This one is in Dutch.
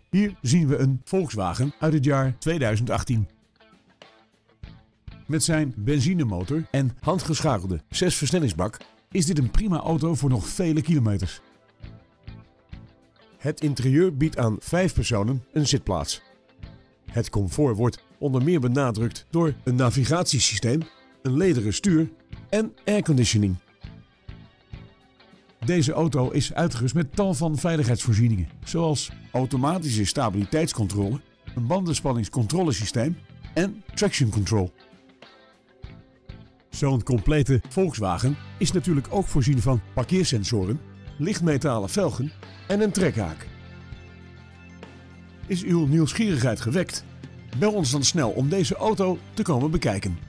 Hier zien we een Volkswagen uit het jaar 2018. Met zijn benzinemotor en handgeschakelde 6-versnellingsbak is dit een prima auto voor nog vele kilometers. Het interieur biedt aan 5 personen een zitplaats. Het comfort wordt onder meer benadrukt door een navigatiesysteem, een lederen stuur en airconditioning. Deze auto is uitgerust met tal van veiligheidsvoorzieningen, zoals automatische stabiliteitscontrole, een bandenspanningscontrolesysteem en traction control. Zo'n complete Volkswagen is natuurlijk ook voorzien van parkeersensoren, lichtmetalen velgen en een trekhaak. Is uw nieuwsgierigheid gewekt? Bel ons dan snel om deze auto te komen bekijken.